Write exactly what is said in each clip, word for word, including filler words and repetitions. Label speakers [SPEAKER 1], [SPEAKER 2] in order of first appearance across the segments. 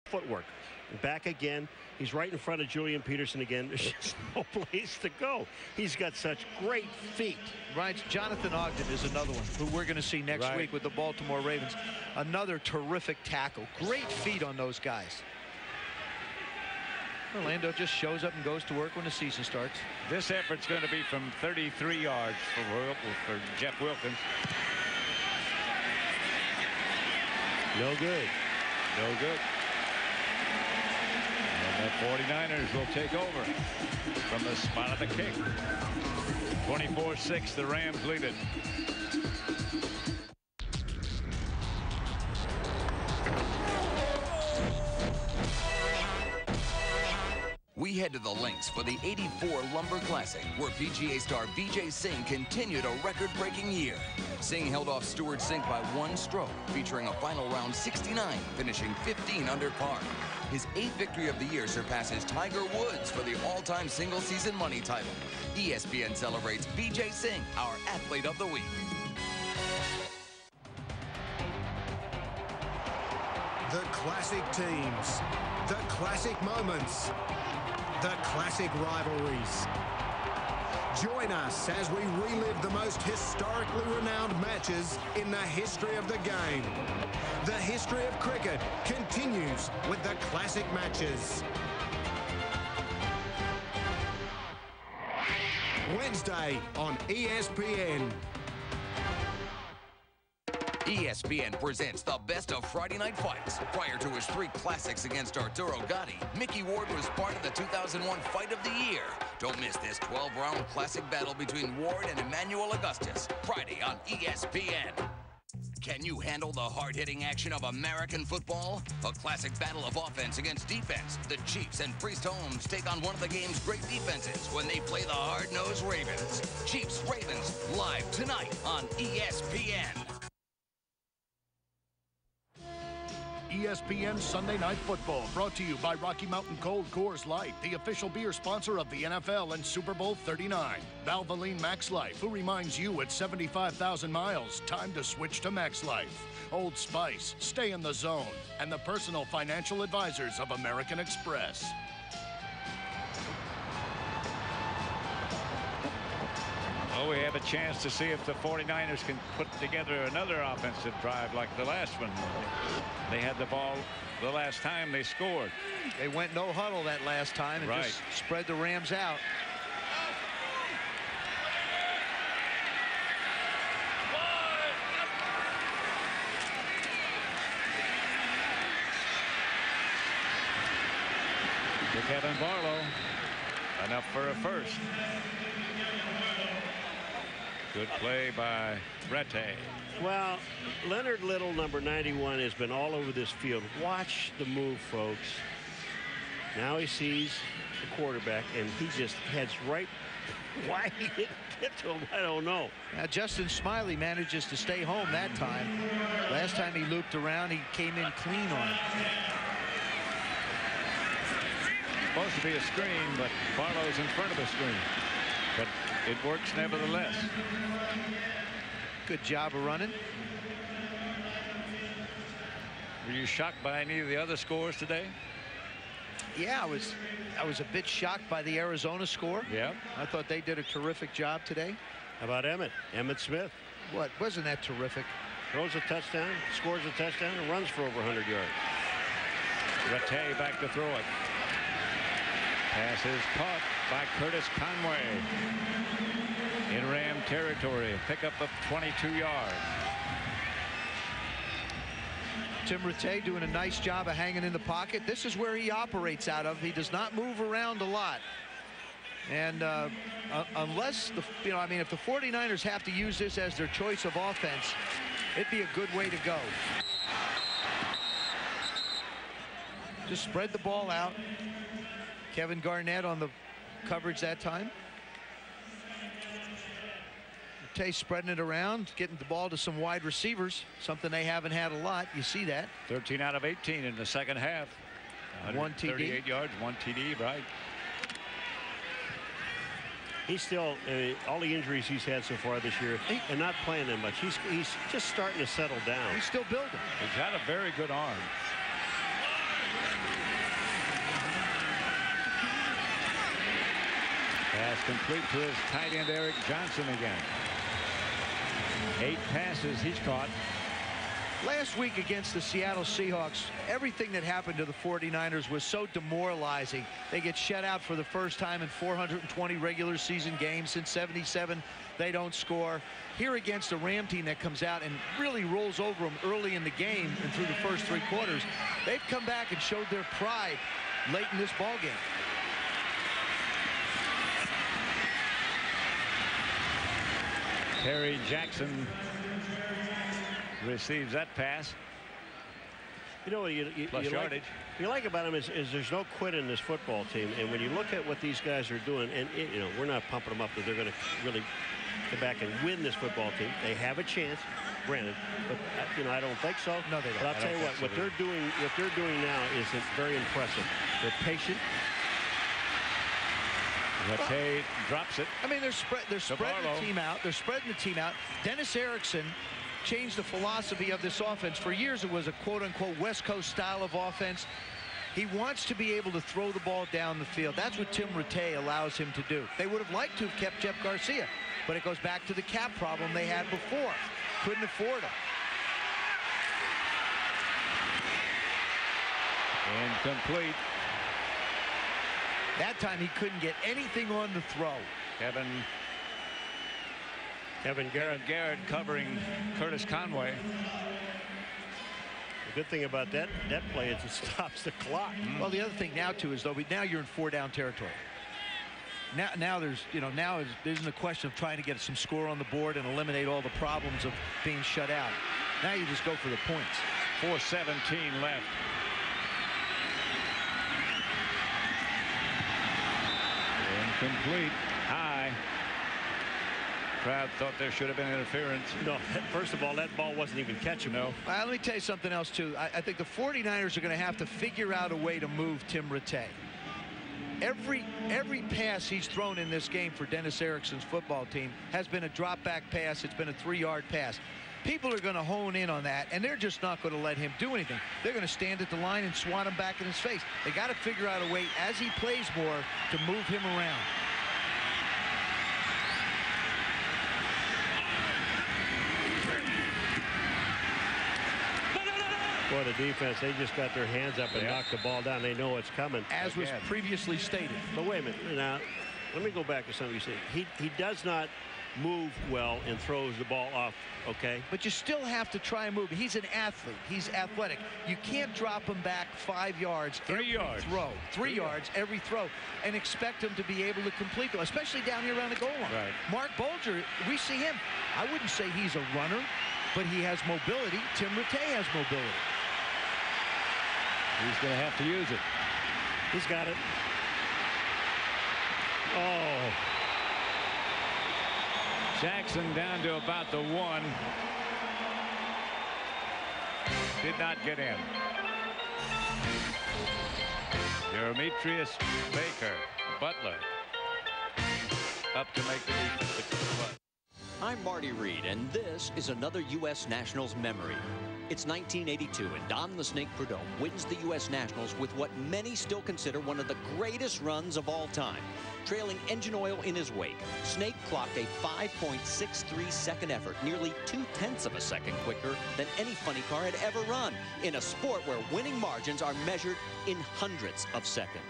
[SPEAKER 1] footwork. Back again. He's right in front of Julian Peterson again. There's just no place to go. He's got such great feet.
[SPEAKER 2] Right. Jonathan Ogden is another one who we're going to see next
[SPEAKER 1] right.
[SPEAKER 2] week with the Baltimore Ravens. Another terrific tackle. Great feet on those guys. Orlando just shows up and goes to work when the season starts.
[SPEAKER 3] This effort's going to be from thirty-three yards for, Wil for Jeff Wilkins.
[SPEAKER 1] No good.
[SPEAKER 3] No good. And the forty-niners will take over from the spot of the kick. twenty-four six, the Rams lead it.
[SPEAKER 4] We head to the links for the eighty-four Lumber Classic, where P G A star V J Singh continued a record-breaking year. Singh held off Stuart Sink by one stroke, featuring a final round sixty-nine, finishing fifteen under par. His eighth victory of the year surpasses Tiger Woods for the all-time single-season money title. E S P N celebrates V J Singh, our Athlete of the Week.
[SPEAKER 5] The classic teams, the classic moments, the classic rivalries. Join us as we relive the most historically renowned matches in the history of the game. The history of cricket continues with the classic matches. Wednesday on E S P N.
[SPEAKER 4] E S P N presents the best of Friday night fights. Prior to his three classics against Arturo Gatti, Mickey Ward was part of the two thousand one Fight of the Year. Don't miss this twelve round classic battle between Ward and Emmanuel Augustus, Friday on E S P N. Can you handle the hard-hitting action of American football? A classic battle of offense against defense. The Chiefs and Priest Holmes take on one of the game's great defenses when they play the hard-nosed Ravens. Chiefs-Ravens, live tonight on E S P N.
[SPEAKER 6] E S P N Sunday Night Football, brought to you by Rocky Mountain Cold Coors Light, the official beer sponsor of the N F L and Super Bowl thirty-nine. Valvoline Max Life, who reminds you at seventy-five thousand miles, time to switch to Max Life. Old Spice, stay in the zone. And the personal financial advisors of American Express.
[SPEAKER 3] Well, we have a chance to see if the forty-niners can put together another offensive drive like the last one. They had the ball the last time they scored.
[SPEAKER 2] They went no huddle that last time and
[SPEAKER 3] right.
[SPEAKER 2] just spread the Rams out.
[SPEAKER 3] To Kevin Barlow, enough for a first. Good play by Rete.
[SPEAKER 1] Well, Leonard Little, number ninety-one, has been all over this field. Watch the move, folks. Now he sees the quarterback, and he just heads right. Why he didn't get to him, I don't know.
[SPEAKER 2] Now, Justin Smiley manages to stay home that time. Last time he looped around, he came in clean on it.
[SPEAKER 3] Supposed to be a screen, but Barlow's in front of the screen. But it works nevertheless.
[SPEAKER 2] Good job of running.
[SPEAKER 3] Were you shocked by any of the other scores today?
[SPEAKER 2] Yeah, I was I was a bit shocked by the Arizona score.
[SPEAKER 3] Yeah.
[SPEAKER 2] I thought they did a terrific job today.
[SPEAKER 1] How about Emmett? Emmett Smith.
[SPEAKER 2] What? Wasn't that terrific?
[SPEAKER 1] Throws a touchdown, scores a touchdown, and runs for over one hundred yards.
[SPEAKER 3] Rattay back to throw it. Pass is caught by Curtis Conway. In Ram territory, pickup of twenty-two yards.
[SPEAKER 2] Tim Rattay doing a nice job of hanging in the pocket. This is where he operates out of. He does not move around a lot. And uh, uh, unless, the, you know, I mean, if the forty-niners have to use this as their choice of offense, it'd be a good way to go. Just spread the ball out. Kevin Garnett on the coverage that time. Tay spreading it around, getting the ball to some wide receivers, something they haven't had a lot. You see that.
[SPEAKER 3] thirteen out of eighteen in the second half.
[SPEAKER 2] One T D.
[SPEAKER 3] thirty-eight yards, one T D, right.
[SPEAKER 1] He's still, uh, all the injuries he's had so far this year, he, and not playing that much. He's, he's just starting to settle down.
[SPEAKER 2] He's still building.
[SPEAKER 3] He's got a very good arm. Pass complete to his tight end, Eric Johnson again. Eight passes he's caught.
[SPEAKER 2] Last week against the Seattle Seahawks, everything that happened to the forty-niners was so demoralizing. They get shut out for the first time in four hundred twenty regular season games. Since seventy-seven, they don't score. Here against a Ram team that comes out and really rolls over them early in the game and through the first three quarters, they've come back and showed their pride late in this ball game.
[SPEAKER 3] Terry Jackson receives that pass.
[SPEAKER 1] You know what you, you,
[SPEAKER 3] Plus
[SPEAKER 1] you, like,
[SPEAKER 3] yardage.
[SPEAKER 1] you like about him is, is there's no quit in this football team. And when you look at what these guys are doing, and it, you know, we're not pumping them up that they're going to really come back and win this football team. They have a chance, granted, but uh, you know, I don't think so.
[SPEAKER 2] No, they don't.
[SPEAKER 1] But I'll
[SPEAKER 2] I
[SPEAKER 1] tell you what,
[SPEAKER 2] so
[SPEAKER 1] what they're doing, what they're doing now is it's very impressive. They're patient.
[SPEAKER 3] Rattay drops it.
[SPEAKER 2] I mean, they're spread. They're spreading the team out. They're spreading the team out. Dennis Erickson changed the philosophy of this offense. For years, it was a quote-unquote West Coast style of offense. He wants to be able to throw the ball down the field. That's what Tim Rattay allows him to do. They would have liked to have kept Jeff Garcia, but it goes back to the cap problem they had before. Couldn't afford him.
[SPEAKER 3] Incomplete.
[SPEAKER 2] That time he couldn't get anything on the throw.
[SPEAKER 3] Kevin
[SPEAKER 1] Kevin Garrett.
[SPEAKER 3] Kevin Garrett covering Curtis Conway.
[SPEAKER 1] The good thing about that that play is it stops the clock.
[SPEAKER 2] Mm. Well, the other thing now too is though, now you're in four down territory. Now, now there's, you know, now there isn't a question of trying to get some score on the board and eliminate all the problems of being shut out. Now you just go for the points.
[SPEAKER 3] four seventeen left. Incomplete. High. Crowd thought there should have been interference.
[SPEAKER 1] No, first of all, that ball wasn't even catchable.
[SPEAKER 3] No.
[SPEAKER 2] Uh, let me tell you something else too. I, I think the forty-niners are going to have to figure out a way to move Tim Rattay. Every every pass he's thrown in this game for Dennis Erickson's football team has been a drop back pass. It's been a three-yard pass. People are going to hone in on that, and they're just not going to let him do anything. They're going to stand at the line and swat him back in his face. They got to figure out a way, as he plays more, to move him around.
[SPEAKER 1] Boy, the defense, they just got their hands up and
[SPEAKER 3] yeah.
[SPEAKER 1] knocked the ball down. They know it's coming.
[SPEAKER 2] As was
[SPEAKER 3] Again.
[SPEAKER 2] previously stated.
[SPEAKER 1] But wait a minute. Now, let me go back to something you said. He, he does not move well and throws the ball off, okay?
[SPEAKER 2] But you still have to try and move. He's an athlete. He's athletic. You can't drop him back five yards
[SPEAKER 3] Three
[SPEAKER 2] every
[SPEAKER 3] yards.
[SPEAKER 2] throw. Three,
[SPEAKER 3] Three
[SPEAKER 2] yards
[SPEAKER 3] yards.
[SPEAKER 2] every throw and expect him to be able to complete them, especially down here around the goal line.
[SPEAKER 3] Right.
[SPEAKER 2] Mark Bulger, we see him. I wouldn't say he's a runner, but he has mobility. Tim Rattay has mobility.
[SPEAKER 3] He's going to have to use it.
[SPEAKER 1] He's got it. Oh.
[SPEAKER 3] Jackson down to about the one. Did not get in. Demetrius Baker, Butler, up to make the defense.
[SPEAKER 7] I'm Marty Reed, and this is another U S Nationals memory. It's nineteen eighty-two, and Don the Snake Prudhomme wins the U S Nationals with what many still consider one of the greatest runs of all time. Trailing engine oil in his wake, Snake clocked a five point six three second effort, nearly two-tenths of a second quicker than any funny car had ever run, in a sport where winning margins are measured in hundreds of seconds.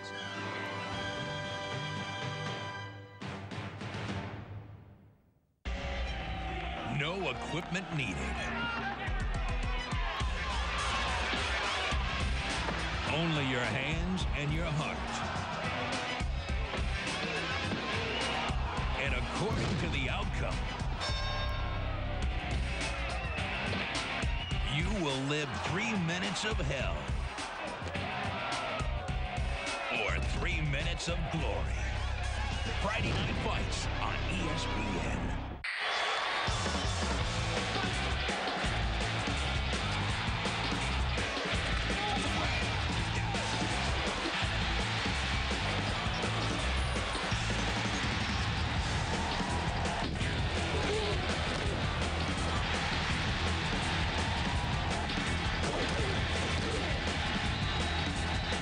[SPEAKER 8] No equipment needed. Only your hands and your heart. And according to the outcome, you will live three minutes of hell or three minutes of glory. Friday Night Fights on E S P N.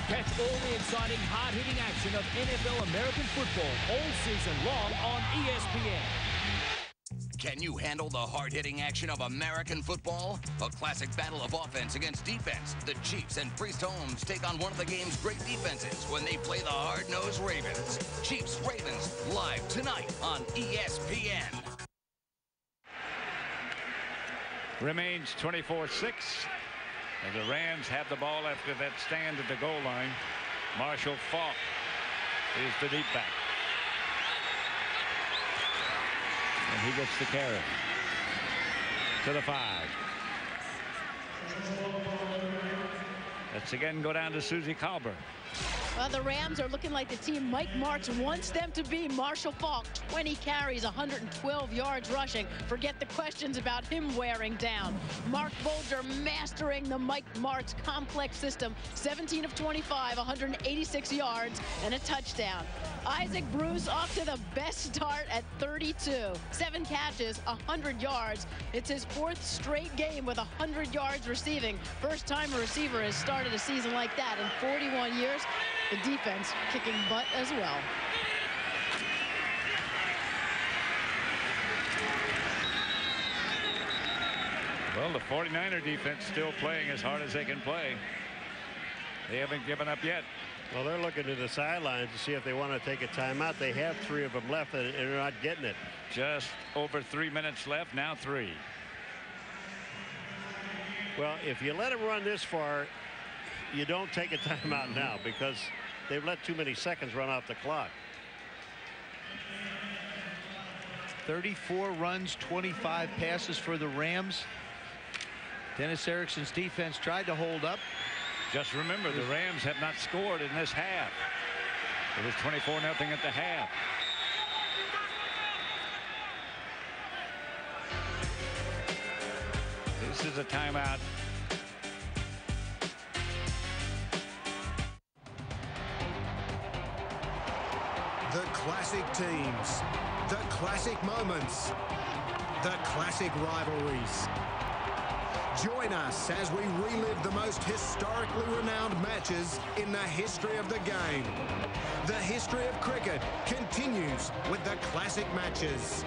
[SPEAKER 9] Catch all the exciting, hard-hitting action of N F L American football all season long on E S P N.
[SPEAKER 4] Can you handle the hard-hitting action of American football? A classic battle of offense against defense. The Chiefs and Priest Holmes take on one of the game's great defenses when they play the hard-nosed Ravens. Chiefs-Ravens, live tonight on E S P N.
[SPEAKER 3] Remains twenty-four six. And the Rams have the ball after that stand at the goal line. Marshall Faulk is the deep back. And he gets the carry to the five. Let's again go down to Susie Colbert.
[SPEAKER 10] Well, the Rams are looking like the team Mike Martz wants them to be. Marshall Faulk, twenty carries, one hundred twelve yards rushing. Forget the questions about him wearing down. Mark Bolger mastering the Mike Martz complex system. seventeen of twenty-five, one hundred eighty-six yards and a touchdown. Isaac Bruce off to the best start at thirty-two. Seven catches, one hundred yards. It's his fourth straight game with one hundred yards receiving. First time a receiver has started a season like that in forty-one years. The defense kicking butt as well.
[SPEAKER 3] Well, the forty-niner defense still playing as hard as they can play. They haven't given up yet.
[SPEAKER 1] Well, they're looking to the sidelines to see if they want to take a timeout. They have three of them left, and they're not getting it.
[SPEAKER 3] Just over three minutes left, now three.
[SPEAKER 1] Well, if you let them run this far, you don't take a timeout now because they've let too many seconds run off the clock.
[SPEAKER 2] thirty-four runs, twenty-five passes for the Rams. Dennis Erickson's defense tried to hold up.
[SPEAKER 3] Just remember, the Rams have not scored in this half. It was twenty-four nothing at the half. This is a timeout.
[SPEAKER 5] The classic teams, the classic moments, the classic rivalries. Join us as we relive the most historically renowned matches in the history of the game. The history of cricket continues with the classic matches.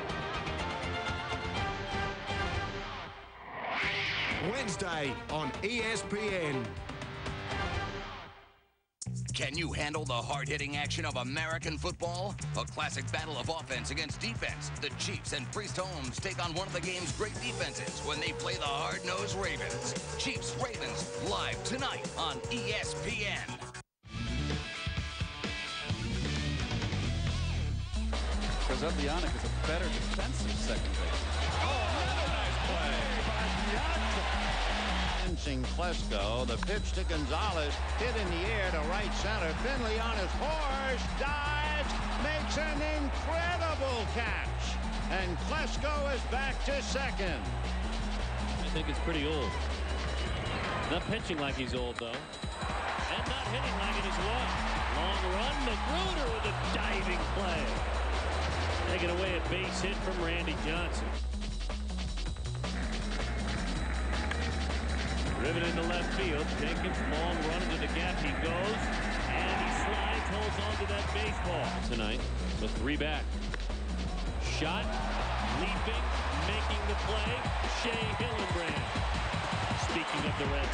[SPEAKER 5] Wednesday on E S P N.
[SPEAKER 4] Can you handle the hard-hitting action of American football? A classic battle of offense against defense. The Chiefs and Priest Holmes take on one of the game's great defenses when they play the hard-nosed Ravens. Chiefs-Ravens, live tonight on E S P N.
[SPEAKER 11] Krzyzewski is a better defensive second base.
[SPEAKER 12] Oh, another nice play by Piazza. Klesko, the pitch to Gonzalez, hit in the air to right center. Finley on his horse, dives, makes an incredible catch. And Klesko is back to second.
[SPEAKER 13] I think it's pretty old. Not pitching like he's old, though. And not hitting like it is long. Long run, Magruder with a diving play. Taking away a base hit from Randy Johnson. Driven into left field. Jenkins, long run into the gap. He goes, and he slides, holds on to that baseball tonight with three back. Shot, leaping, making the play, Shea Hillenbrand. Speaking of the Red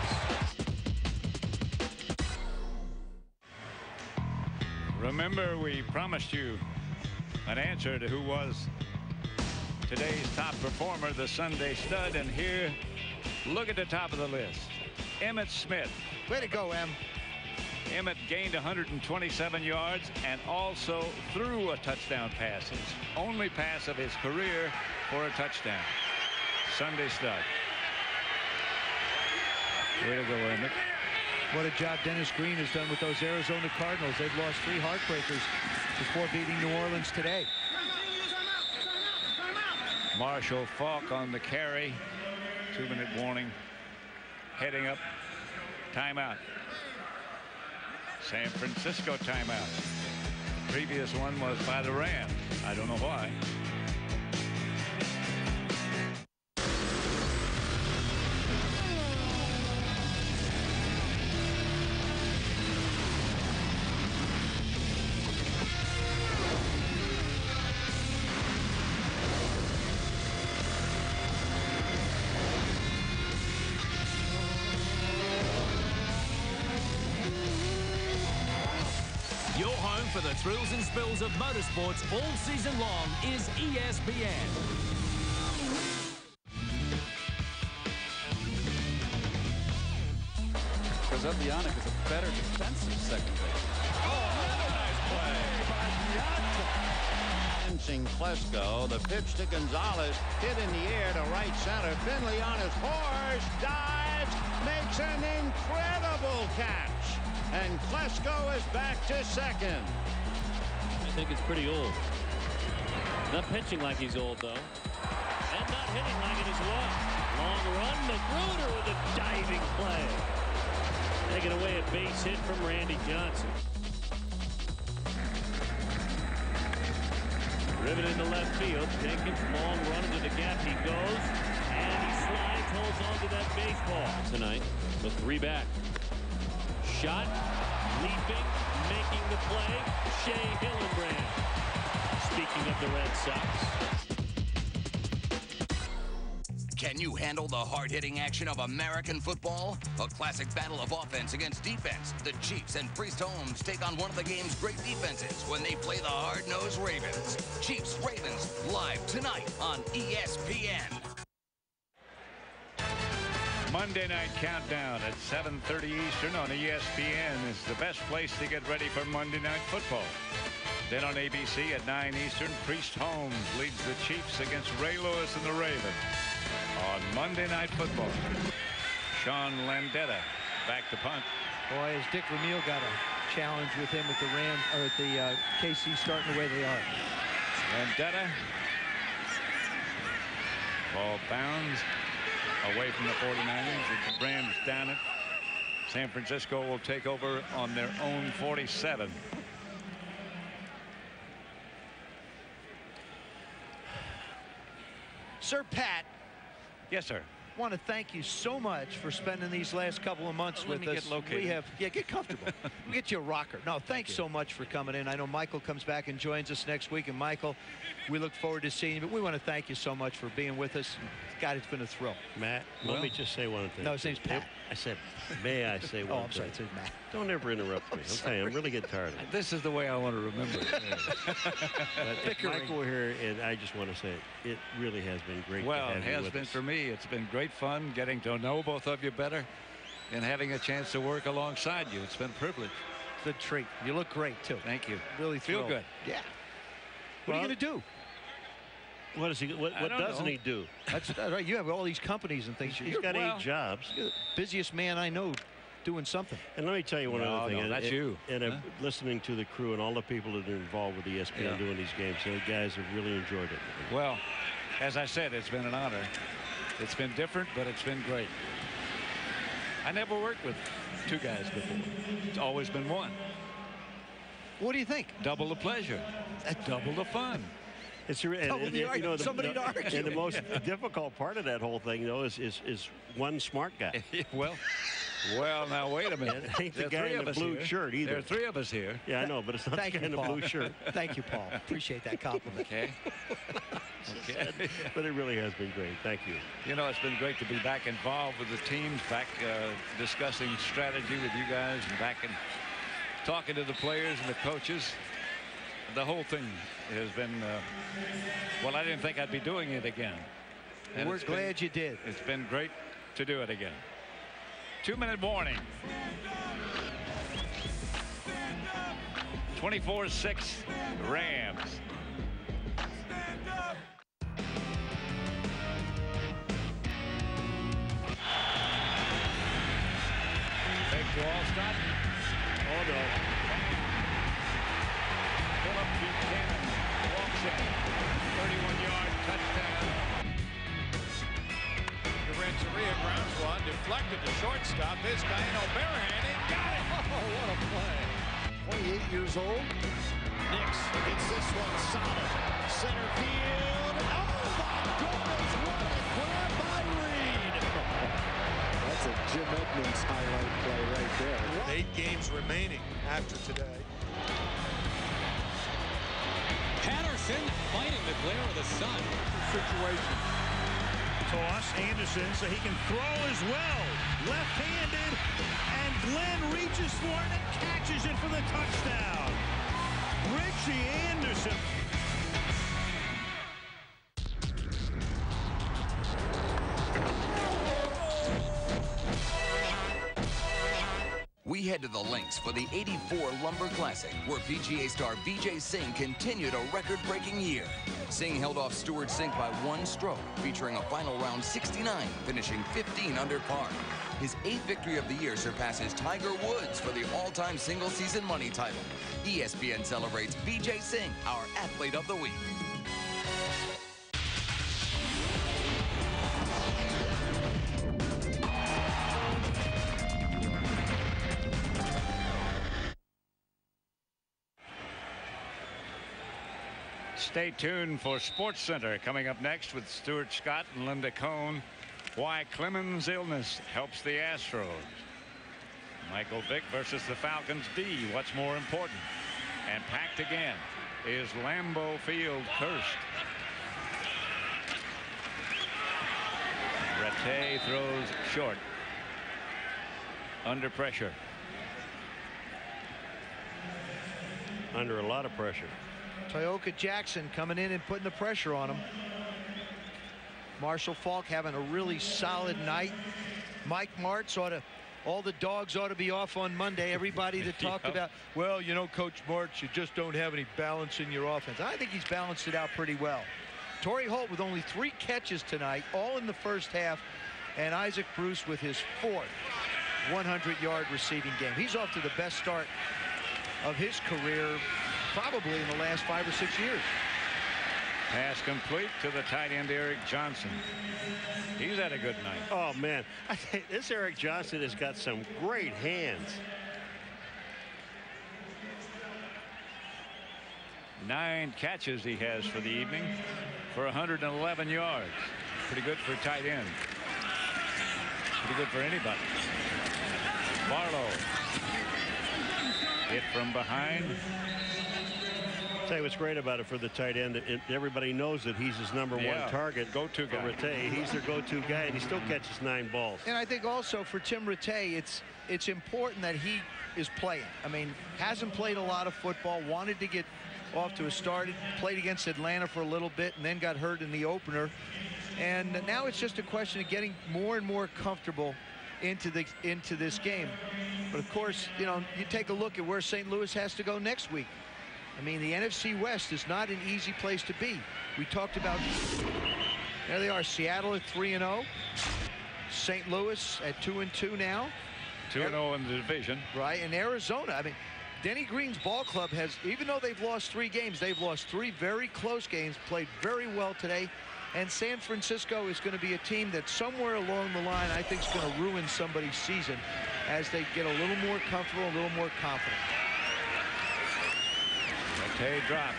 [SPEAKER 13] Sox.
[SPEAKER 3] Remember, we promised you an answer to who was today's top performer, the Sunday Stud, and here, look at the top of the list. Emmitt Smith.
[SPEAKER 2] Way to go, Em.
[SPEAKER 3] Emmitt gained one hundred twenty-seven yards and also threw a touchdown pass. His only pass of his career for a touchdown. Sunday Stud. Way to go, Emmitt.
[SPEAKER 2] What a job Dennis Green has done with those Arizona Cardinals. They've lost three heartbreakers before beating New Orleans today.
[SPEAKER 3] Marshall Faulk on the carry. Two-minute warning. Heading up. Timeout. San Francisco timeout. The previous one was by the Rams. I don't know why.
[SPEAKER 9] for the thrills and spills of motorsports all season long is E S P N.
[SPEAKER 11] Avionic is a better defensive second base.
[SPEAKER 12] Oh, another nice play by Piazza. Klesko, the pitch to Gonzalez, hit in the air to right center. Finley on his horse, dives, makes an incredible catch. And Klesko is back to second.
[SPEAKER 13] I think it's pretty old. Not pitching like he's old, though. And not hitting like it is long. Long run, Magruder with a diving play. Taking away a base hit from Randy Johnson. Driven into left field. Jenkins, long run into the gap. He goes, and he slides, holds on to that baseball tonight with three back. Shot, leaping, making the play, Shea Hillenbrand. Speaking of the Red Sox.
[SPEAKER 4] Can you handle the hard-hitting action of American football? A classic battle of offense against defense. The Chiefs and Priest Holmes take on one of the game's great defenses when they play the hard-nosed Ravens. Chiefs-Ravens live tonight on E S P N.
[SPEAKER 3] Monday Night Countdown at seven thirty Eastern on E S P N is the best place to get ready for Monday Night Football. Then on A B C at nine Eastern, Priest Holmes leads the Chiefs against Ray Lewis and the Ravens. On Monday Night Football, Sean Landetta back to punt.
[SPEAKER 2] Boy, as Dick Vermeil got a challenge with him at the Rams or at the uh, K C starting the way they are.
[SPEAKER 3] Landetta. Ball bounds away from the forty-niners. The Rams down it. San Francisco will take over on their own forty-seven.
[SPEAKER 2] Sir Pat.
[SPEAKER 3] Yes, sir.
[SPEAKER 2] Want to thank you so much for spending these last couple of months
[SPEAKER 3] Let
[SPEAKER 2] with
[SPEAKER 3] me
[SPEAKER 2] us.
[SPEAKER 3] get located.
[SPEAKER 2] We have, yeah, get comfortable. We'll get you a rocker. No, thanks
[SPEAKER 3] Thank
[SPEAKER 2] so much for coming in. I know Michael comes back and joins us next week, and Michael, we look forward to seeing you. But we want to thank you so much for being with us. God, it's been a thrill.
[SPEAKER 1] Matt,
[SPEAKER 2] well,
[SPEAKER 1] let me just say one thing.
[SPEAKER 2] No, his name's Pat.
[SPEAKER 1] I said, may I say one
[SPEAKER 2] oh,
[SPEAKER 1] thing?
[SPEAKER 2] I'm sorry, it says Matt.
[SPEAKER 1] Don't ever interrupt me. I'm telling you, I'm really getting tired of it.
[SPEAKER 3] This is the way I want to remember it.
[SPEAKER 1] But Michael here, and I just want to say it, it really has been great.
[SPEAKER 3] Well,
[SPEAKER 1] to have
[SPEAKER 3] it
[SPEAKER 1] you
[SPEAKER 3] has
[SPEAKER 1] with
[SPEAKER 3] been
[SPEAKER 1] us.
[SPEAKER 3] for me. It's been great fun getting to know both of you better and having a chance to work alongside you. It's been a privilege.
[SPEAKER 2] It's a treat. You look great, too.
[SPEAKER 3] Thank you.
[SPEAKER 2] Really
[SPEAKER 3] Feel
[SPEAKER 2] thrilled.
[SPEAKER 3] good.
[SPEAKER 2] Yeah. What
[SPEAKER 1] Well,
[SPEAKER 2] are you going to do?
[SPEAKER 1] What does he? What, what doesn't
[SPEAKER 2] know.
[SPEAKER 1] he do?
[SPEAKER 2] That's, that's right. You have all these companies and things.
[SPEAKER 1] He's
[SPEAKER 2] You're,
[SPEAKER 1] got
[SPEAKER 2] well,
[SPEAKER 1] eight jobs.
[SPEAKER 2] You're the busiest man I know doing something.
[SPEAKER 1] And let me tell you one
[SPEAKER 3] No,
[SPEAKER 1] other thing.
[SPEAKER 3] no,
[SPEAKER 1] and,
[SPEAKER 3] that's
[SPEAKER 1] and,
[SPEAKER 3] you.
[SPEAKER 1] And
[SPEAKER 3] Huh?
[SPEAKER 1] uh, listening to the crew and all the people that are involved with E S P N
[SPEAKER 3] Yeah.
[SPEAKER 1] doing these games, the guys have really enjoyed it.
[SPEAKER 3] Well, as I said, it's been an honor. It's been different, but it's been great. I never worked with two guys before. It's always been one.
[SPEAKER 2] What do you think?
[SPEAKER 3] Double the pleasure. Double the fun.
[SPEAKER 1] It's and,
[SPEAKER 2] Double
[SPEAKER 1] and,
[SPEAKER 2] the
[SPEAKER 1] you know, the,
[SPEAKER 2] somebody
[SPEAKER 1] the,
[SPEAKER 2] to argue.
[SPEAKER 1] and the most difficult part of that whole thing, though, is is, is one smart guy.
[SPEAKER 3] well, well, now wait a minute.
[SPEAKER 1] It ain't the
[SPEAKER 3] There are
[SPEAKER 1] guy
[SPEAKER 3] three
[SPEAKER 1] in
[SPEAKER 3] of
[SPEAKER 1] the
[SPEAKER 3] us
[SPEAKER 1] blue
[SPEAKER 3] here.
[SPEAKER 1] shirt either.
[SPEAKER 3] There are three of us here.
[SPEAKER 1] Yeah, I know, but it's not
[SPEAKER 2] Thank
[SPEAKER 1] the guy
[SPEAKER 2] you,
[SPEAKER 1] in the
[SPEAKER 2] Paul.
[SPEAKER 1] blue shirt.
[SPEAKER 2] Thank you, Paul. Appreciate that compliment.
[SPEAKER 3] Okay. Okay.
[SPEAKER 1] But it really has been great. Thank you.
[SPEAKER 3] You know, it's been great to be back involved with the teams, back uh, discussing strategy with you guys, and back and talking to the players and the coaches. The whole thing has been, uh, well, I didn't think I'd be doing it again. And
[SPEAKER 2] We're
[SPEAKER 3] it's
[SPEAKER 2] glad
[SPEAKER 3] been,
[SPEAKER 2] you did.
[SPEAKER 3] It's been great to do it again. Two-minute warning. twenty-four six Rams. Fake to Allstott. Oh, no. Philip Buchanan walks in. thirty-one yard touchdown.
[SPEAKER 14] The Renteria ground squad deflected to shortstop. This guy in O'Barahand, he got it.
[SPEAKER 5] Oh, what a play. twenty-eight years old.
[SPEAKER 14] Nix gets this one solid. Center field. Oh, my goodness, what a grab by Reed.
[SPEAKER 5] That's a Jim Edmonds highlight play right there.
[SPEAKER 14] Eight games remaining after today.
[SPEAKER 15] Patterson fighting the glare of the sun.
[SPEAKER 14] Situation. Toss Anderson so he can throw as well. Left-handed, and Glenn reaches for it and catches it for the touchdown. Richie Anderson.
[SPEAKER 4] We head to the links for the eighty-four Lumber Classic, where P G A star V J Singh continued a record-breaking year. Singh held off Stuart Sink by one stroke, featuring a final round sixty-nine, finishing fifteen under par. His eighth victory of the year surpasses Tiger Woods for the all-time single-season money title. E S P N celebrates V J Singh, our Athlete of the Week.
[SPEAKER 3] Stay tuned for SportsCenter coming up next with Stuart Scott and Linda Cohn. Why Clemens' illness helps the Astros. Michael Vick versus the Falcons D. What's more important? And packed again. Is Lambeau Field cursed? Rattay throws short. Under pressure.
[SPEAKER 1] Under a lot of pressure.
[SPEAKER 2] Tioka Jackson coming in and putting the pressure on him. Marshall Faulk having a really solid night. Mike Martz ought to, all the dogs ought to be off on Monday. Everybody that talked
[SPEAKER 3] Yep.
[SPEAKER 2] about, well, you know, Coach Martz, you just don't have any balance in your offense. I think he's balanced it out pretty well. Torrey Holt with only three catches tonight, all in the first half, and Isaac Bruce with his fourth hundred yard receiving game. He's off to the best start of his career probably in the last five or six years.
[SPEAKER 3] Pass complete to the tight end Eric Johnson. He's had a good night.
[SPEAKER 1] Oh man, I think this Eric Johnson has got some great hands.
[SPEAKER 3] Nine catches he has for the evening for one hundred eleven yards. Pretty good for a tight end. Pretty good for anybody. Barlow. Hit from behind.
[SPEAKER 1] Tell you what's great about it for the tight end. It, everybody knows that he's his number
[SPEAKER 3] Yeah,
[SPEAKER 1] one target.
[SPEAKER 3] go-to guy.
[SPEAKER 1] Rattay. He's their go-to guy, and he still catches nine balls.
[SPEAKER 2] And I think also for Tim Rattay, it's it's important that he is playing. I mean, hasn't played a lot of football, wanted to get off to a start, played against Atlanta for a little bit, and then got hurt in the opener. And now it's just a question of getting more and more comfortable into the into this game. But of course, you know, you take a look at where Saint Louis has to go next week. I mean, the N F C West is not an easy place to be. We talked about, there they are, Seattle at three and oh, Saint Louis at two and two now.
[SPEAKER 3] two and oh in the division.
[SPEAKER 2] Right, and Arizona. I mean, Denny Green's ball club has, even though they've lost three games, they've lost three very close games, played very well today. And San Francisco is going to be a team that somewhere along the line I think is going to ruin somebody's season as they get a little more comfortable, a little more confident.
[SPEAKER 3] Rattay drops.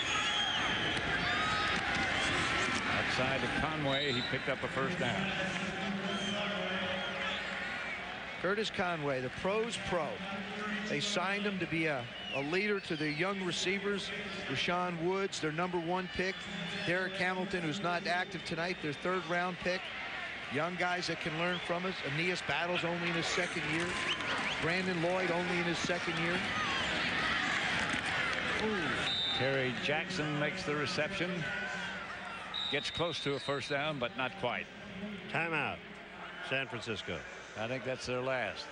[SPEAKER 3] Outside of Conway, he picked up a first down.
[SPEAKER 2] Curtis Conway, the pro's pro. They signed him to be a, a leader to their young receivers. Rashawn Woods, their number one pick. Derek Hamilton, who's not active tonight, their third round pick. Young guys that can learn from us. Aeneas Battles only in his second year. Brandon Lloyd only in his second year.
[SPEAKER 3] Ooh. Terry Jackson makes the reception. Gets close to a first down, but not quite.
[SPEAKER 1] Timeout, San Francisco.
[SPEAKER 3] I think that's their last.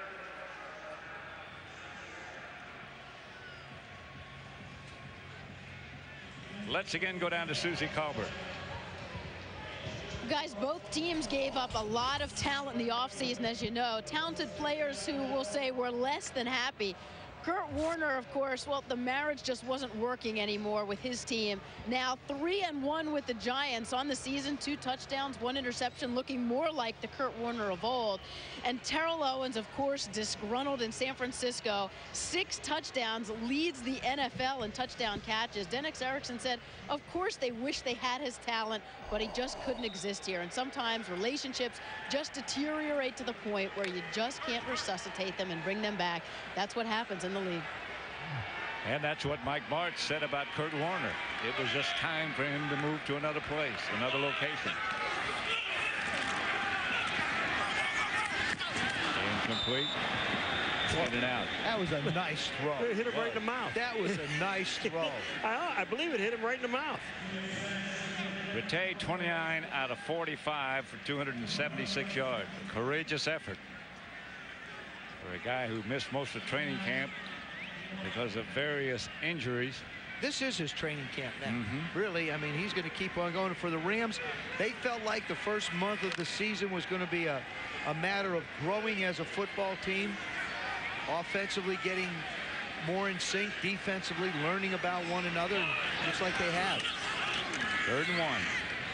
[SPEAKER 3] Let's again go down to Susie Colbert.
[SPEAKER 10] Guys, both teams gave up a lot of talent in the offseason, as you know. Talented players who will say were less than happy. Kurt Warner, of course, well, the marriage just wasn't working anymore with his team. Now three and one with the Giants on the season, two touchdowns, one interception, looking more like the Kurt Warner of old. And Terrell Owens, of course, disgruntled in San Francisco. Six touchdowns, leads the N F L in touchdown catches. Dennis Erickson said, of course they wish they had his talent, but he just couldn't exist here. And sometimes relationships just deteriorate to the point where you just can't resuscitate them and bring them back. That's what happens in the league.
[SPEAKER 3] And that's what Mike Martz said about Kurt Warner. It was just time for him to move to another place, another location. Incomplete. In and out.
[SPEAKER 2] That was a nice throw.
[SPEAKER 1] It hit him right in the mouth.
[SPEAKER 2] That was a nice throw.
[SPEAKER 1] I, I believe it hit him right in the mouth.
[SPEAKER 3] Rattay, twenty-nine out of forty-five for two hundred seventy-six yards. Courageous effort for a guy who missed most of training camp because of various injuries.
[SPEAKER 2] This is his training camp now.
[SPEAKER 3] Mm-hmm.
[SPEAKER 2] Really, I mean, he's going to keep on going. For the Rams, they felt like the first month of the season was going to be a, a matter of growing as a football team, offensively getting more in sync, defensively learning about one another, and looks like they have.
[SPEAKER 3] Third and one.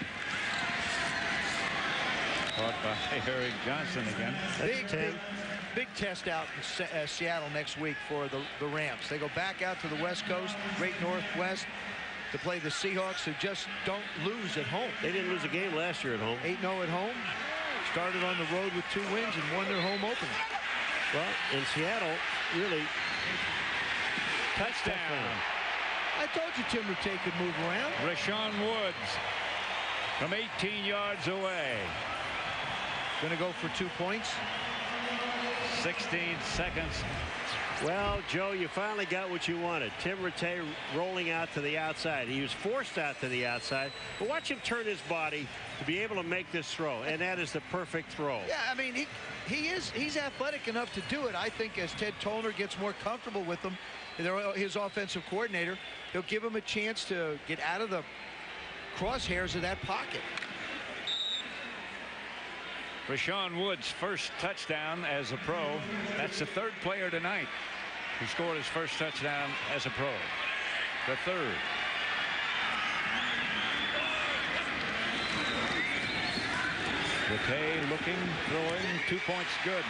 [SPEAKER 3] Caught by Eric Johnson again.
[SPEAKER 2] Big, big, big test out in Se uh, Seattle next week for the, the Rams. They go back out to the West Coast, Great Northwest, to play the Seahawks, who just don't lose at home.
[SPEAKER 1] They didn't lose a game last year at home.
[SPEAKER 2] eight oh at home. Started on the road with two wins and won their home opener.
[SPEAKER 1] Well, in Seattle, really.
[SPEAKER 3] Touchdown.
[SPEAKER 2] I told you Tim Rattay could move around.
[SPEAKER 3] Rashawn Woods from eighteen yards away.
[SPEAKER 2] Going to go for two points.
[SPEAKER 3] sixteen seconds.
[SPEAKER 1] Well, Joe, you finally got what you wanted. Tim Rattay rolling out to the outside. He was forced out to the outside. But watch him turn his body to be able to make this throw. And that is the perfect throw.
[SPEAKER 2] Yeah, I mean, he, he is he's athletic enough to do it. I think as Ted Tollner gets more comfortable with him, his offensive coordinator, he'll give him a chance to get out of the crosshairs of that pocket.
[SPEAKER 3] Rashawn Woods' first touchdown as a pro. That's the third player tonight who scored his first touchdown as a pro. The third. Rattay looking, throwing, two points good.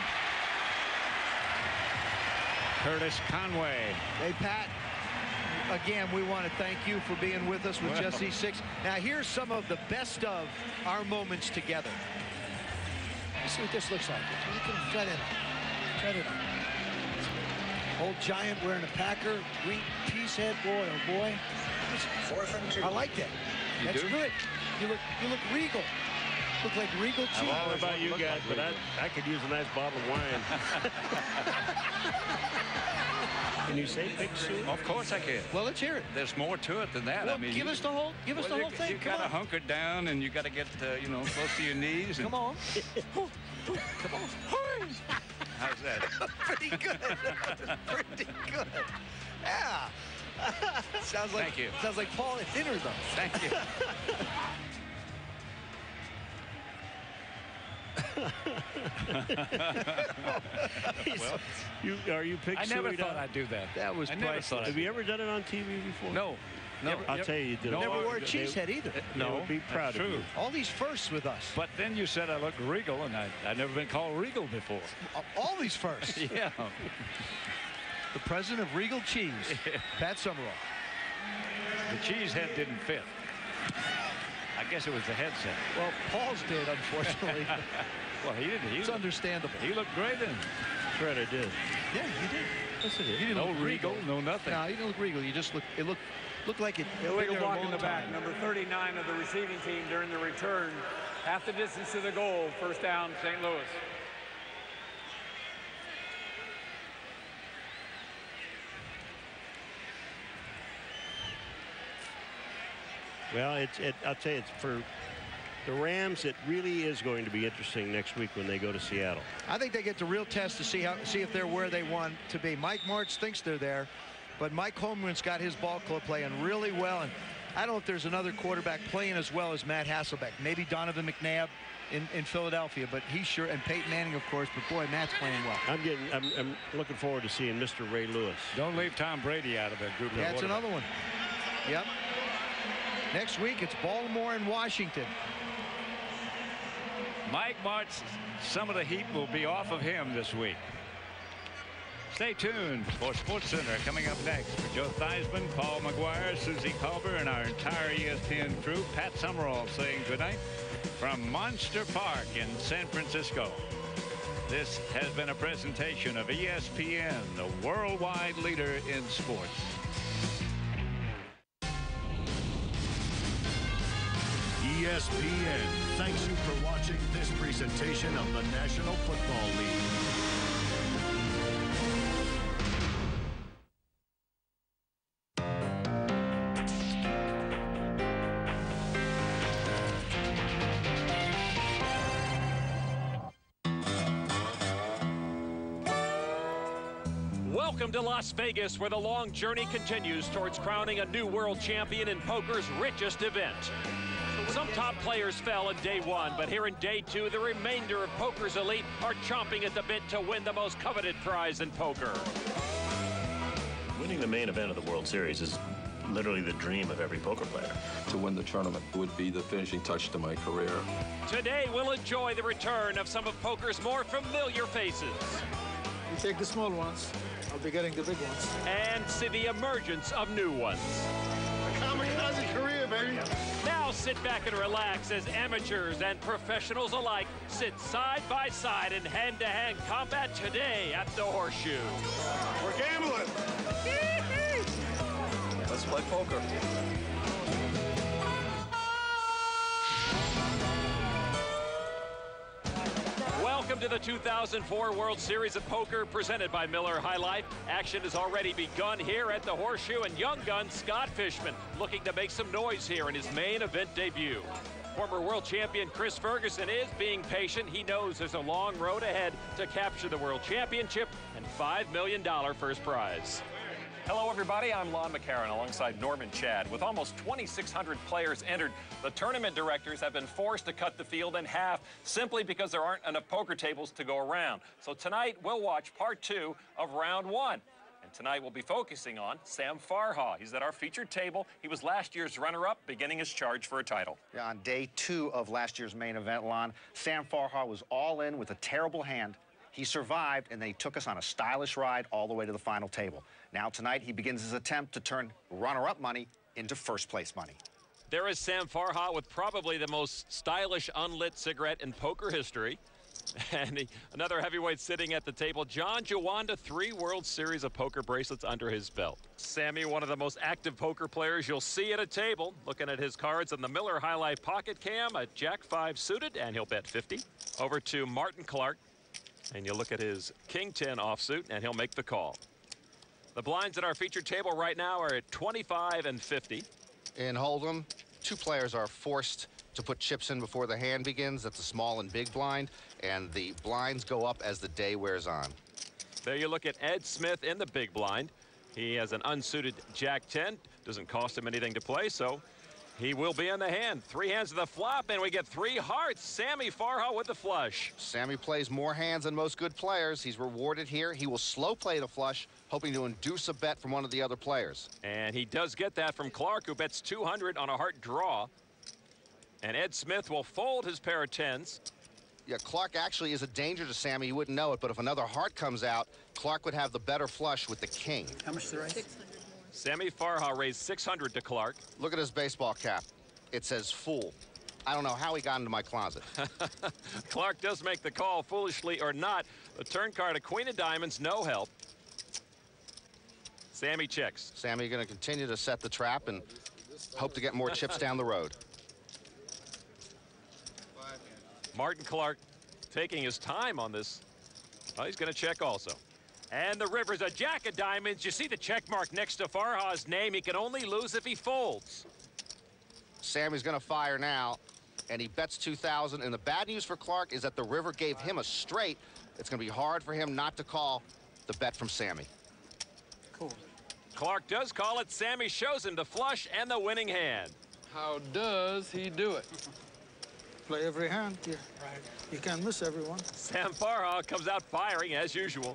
[SPEAKER 3] Curtis Conway.
[SPEAKER 2] Hey, Pat, again, we want to thank you for being with us with
[SPEAKER 3] Well.
[SPEAKER 2] just these six. Now, here's some of the best of our moments together. Let's see what this looks like. Try that out. Try that out. Old Giant wearing a Packer, green piece head. Boy, oh boy. Fourth and two. I like that.
[SPEAKER 3] You
[SPEAKER 2] That's
[SPEAKER 3] do?
[SPEAKER 2] good. You look, you look regal. Look like regal
[SPEAKER 1] I
[SPEAKER 2] cheese.
[SPEAKER 1] don't know about you guys, but I, I could use a nice bottle of wine. Can you say Big Sue?
[SPEAKER 3] Of course I can.
[SPEAKER 2] Well, let's hear it.
[SPEAKER 3] There's more to it than that.
[SPEAKER 2] Well,
[SPEAKER 3] I mean,
[SPEAKER 2] give
[SPEAKER 3] you,
[SPEAKER 2] us the whole, give us
[SPEAKER 3] well,
[SPEAKER 2] the
[SPEAKER 3] you,
[SPEAKER 2] whole thing.
[SPEAKER 3] You
[SPEAKER 2] Come
[SPEAKER 3] gotta
[SPEAKER 2] on.
[SPEAKER 3] hunker down, and you gotta get, uh, you know, close to your knees. And
[SPEAKER 2] Come on.
[SPEAKER 3] Come on. How's that?
[SPEAKER 2] Pretty good. Pretty good. Yeah. Sounds like
[SPEAKER 3] Thank you.
[SPEAKER 2] Sounds like Paul at dinner, though.
[SPEAKER 3] Thank you.
[SPEAKER 1] well, you are you Big
[SPEAKER 3] I never
[SPEAKER 1] Suey
[SPEAKER 3] thought
[SPEAKER 1] now?
[SPEAKER 3] I'd do that.
[SPEAKER 2] That was
[SPEAKER 3] I never
[SPEAKER 2] priceless.
[SPEAKER 3] thought I'd
[SPEAKER 1] Have
[SPEAKER 3] do
[SPEAKER 1] you ever done it on T V before?
[SPEAKER 3] No. No.
[SPEAKER 1] Never, I'll tell you, you did.
[SPEAKER 3] No,
[SPEAKER 2] Never wore a
[SPEAKER 1] They-
[SPEAKER 2] cheese head either.
[SPEAKER 1] No, would be proud
[SPEAKER 3] that's
[SPEAKER 1] of
[SPEAKER 3] true.
[SPEAKER 1] you.
[SPEAKER 2] All these firsts with us.
[SPEAKER 3] But then you said I looked regal, and I, I'd never been called regal before.
[SPEAKER 2] All these firsts.
[SPEAKER 3] Yeah.
[SPEAKER 2] The president of Regal Cheese, Pat Summerall.
[SPEAKER 3] The cheese head didn't fit. I guess it was the headset.
[SPEAKER 2] Well, Paul's did, unfortunately.
[SPEAKER 3] Well, he didn't. He
[SPEAKER 2] It's
[SPEAKER 3] looked,
[SPEAKER 2] understandable.
[SPEAKER 3] he looked great in.
[SPEAKER 1] Shredder did.
[SPEAKER 2] Yeah, you did.
[SPEAKER 1] Yes, it
[SPEAKER 2] You
[SPEAKER 1] is.
[SPEAKER 2] didn't
[SPEAKER 3] No
[SPEAKER 2] look
[SPEAKER 3] regal, no nothing.
[SPEAKER 2] No, you didn't look regal. You just looked. It looked looked like it.
[SPEAKER 16] Illegal
[SPEAKER 2] been there a
[SPEAKER 16] block
[SPEAKER 2] long
[SPEAKER 16] in the back,
[SPEAKER 2] time.
[SPEAKER 16] number thirty-nine of the receiving team during the return. Half the distance to the goal, first down, Saint Louis.
[SPEAKER 1] Well, it's. It, I'll tell you, it's for the Rams. It really is going to be interesting next week when they go to Seattle.
[SPEAKER 2] I think they get the real test to see how see if they're where they want to be. Mike Martz thinks they're there, but Mike Holmgren's got his ball club playing really well, and I don't know if there's another quarterback playing as well as Matt Hasselbeck. Maybe Donovan McNabb in, in Philadelphia, but he sure, and Peyton Manning, of course, but boy, Matt's playing well.
[SPEAKER 1] I'm getting. I'm, I'm looking forward to seeing Mister Ray Lewis.
[SPEAKER 3] Don't leave Tom Brady out of that group.
[SPEAKER 2] Yeah, it's another one. Yep. Next week, it's Baltimore and Washington.
[SPEAKER 3] Mike Martz, some of the heat will be off of him this week. Stay tuned for SportsCenter coming up next. For Joe Theismann, Paul McGuire, Susie Culver, and our entire E S P N crew, Pat Summerall saying goodnight from Monster Park in San Francisco. This has been a presentation of E S P N, the worldwide leader in sports.
[SPEAKER 6] E S P N thanks you for watching this presentation of the National Football League.
[SPEAKER 17] Welcome to Las Vegas, where the long journey continues towards crowning a new world champion in poker's richest event. Some top players fell in day one, but here in day two, the remainder of poker's elite are chomping at the bit to win the most coveted prize in poker.
[SPEAKER 18] Winning the main event of the World Series is literally the dream of every poker player.
[SPEAKER 19] To win the tournament would be the finishing touch to my career.
[SPEAKER 17] Today, we'll enjoy the return of some of poker's more familiar faces.
[SPEAKER 20] You take the small ones, I'll be getting the big ones.
[SPEAKER 17] And see the emergence of new ones.
[SPEAKER 20] A kamikaze career, baby.
[SPEAKER 17] Now sit back and relax as amateurs and professionals alike sit side by side in hand-to-hand combat today at the Horseshoe.
[SPEAKER 20] We're gambling.
[SPEAKER 19] Let's play poker.
[SPEAKER 17] Welcome to the two thousand four World Series of Poker presented by Miller High Life. Action has already begun here at the Horseshoe, and young gun Scott Fishman looking to make some noise here in his main event debut. Former world champion Chris Ferguson is being patient. He knows there's a long road ahead to capture the world championship and five million dollars first prize.
[SPEAKER 21] Hello, everybody. I'm Lon McCarron alongside Norman Chad. With almost twenty-six hundred players entered, the tournament directors have been forced to cut the field in half simply because there aren't enough poker tables to go around. So tonight, we'll watch part two of round one. And tonight, we'll be focusing on Sam Farha. He's at our featured table. He was last year's runner-up, beginning his charge for a title.
[SPEAKER 22] Yeah, on day two of last year's main event, Lon, Sam Farha was all in with a terrible hand. He survived, and then he took us on a stylish ride all the way to the final table. Now tonight, he begins his attempt to turn runner-up money into first-place money.
[SPEAKER 17] There is Sam Farha with probably the most stylish unlit cigarette in poker history. And he, another heavyweight sitting at the table, John Jawanda, three World Series of Poker bracelets under his belt. Sammy, one of the most active poker players you'll see at a table. Looking at his cards on the Miller High Life Pocket Cam, a Jack five suited, and he'll bet fifty. Over to Martin Clark. And you look at his King ten offsuit, and he'll make the call. The blinds at our featured table right now are at twenty-five and fifty.
[SPEAKER 22] In Hold'em, two players are forced to put chips in before the hand begins. That's a small and big blind, and the blinds go up as the day wears on.
[SPEAKER 17] There you look at Ed Smith in the big blind. He has an unsuited Jack ten. Doesn't cost him anything to play, so he will be in the hand. Three hands to the flop, and we get three hearts. Sammy Farha with the flush.
[SPEAKER 22] Sammy plays more hands than most good players. He's rewarded here. He will slow play the flush, hoping to induce a bet from one of the other players.
[SPEAKER 17] And he does get that from Clark, who bets two hundred on a heart draw. And Ed Smith will fold his pair of tens.
[SPEAKER 22] Yeah, Clark actually is a danger to Sammy. You wouldn't know it, but if another heart comes out, Clark would have the better flush with the king.
[SPEAKER 20] How much to raise?
[SPEAKER 17] Sammy Farha raised six hundred to Clark.
[SPEAKER 22] Look at his baseball cap. It says fool. I don't know how he got into my closet.
[SPEAKER 17] Clark does make the call, foolishly or not. The turn card, a queen of diamonds, no help. Sammy checks.
[SPEAKER 22] Sammy going to continue to set the trap and hope to get more chips down the road.
[SPEAKER 17] Martin Clark taking his time on this. Oh, he's going to check also. And the river's a jack of diamonds. You see the check mark next to Farha's name. He can only lose if he folds.
[SPEAKER 22] Sammy's going to fire now, and he bets two thousand. And the bad news for Clark is that the river gave him a straight. It's going to be hard for him not to call the bet from Sammy.
[SPEAKER 20] Cool.
[SPEAKER 17] Clark does call it. Sammy shows him the flush and the winning hand.
[SPEAKER 20] How does he do it? Play every hand. You, you can't miss everyone.
[SPEAKER 17] Sam Farha comes out firing as usual.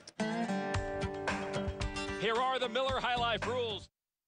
[SPEAKER 17] Here are the Miller High Life rules.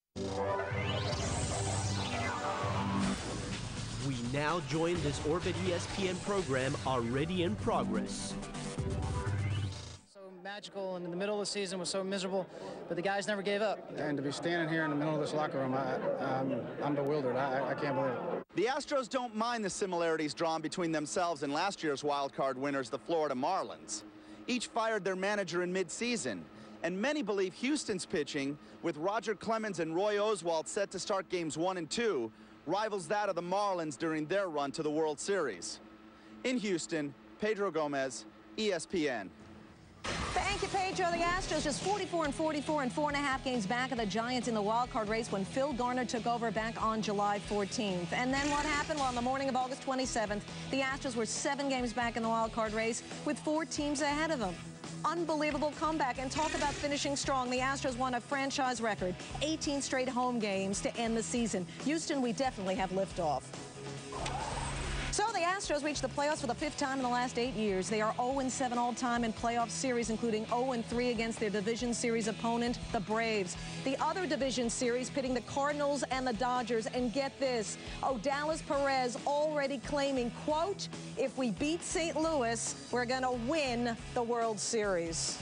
[SPEAKER 23] We now join this Orbit E S P N program already in progress.
[SPEAKER 24] So magical, and in the middle of the season was so miserable, but the guys never gave up.
[SPEAKER 25] And to be standing here in the middle of this locker room, I, I'm, I'm bewildered. I, I can't believe it.
[SPEAKER 26] The Astros don't mind the similarities drawn between themselves and last year's wild card winners, the Florida Marlins. Each fired their manager in mid-season, and many believe Houston's pitching, with Roger Clemens and Roy Oswalt set to start games one and two, rivals that of the Marlins during their run to the World Series. In Houston, Pedro Gomez, E S P N.
[SPEAKER 27] Thank you, Pedro. The Astros just forty-four and forty-four and four and a half games back of the Giants in the wild card race when Phil Garner took over back on July fourteenth. And then what happened? Well, on the morning of August twenty-seventh, the Astros were seven games back in the wild card race with four teams ahead of them. unbelievable comeback. And talk about finishing strong. The Astros won a franchise record, eighteen straight home games to end the season. Houston, we definitely have liftoff. So the Astros reached the playoffs for the fifth time in the last eight years. They are oh and seven all-time in playoff series, including oh and three against their division series opponent, the Braves. The other division series pitting the Cardinals and the Dodgers. And get this, Odalis Perez already claiming, quote, if we beat Saint Louis, we're going to win the World Series.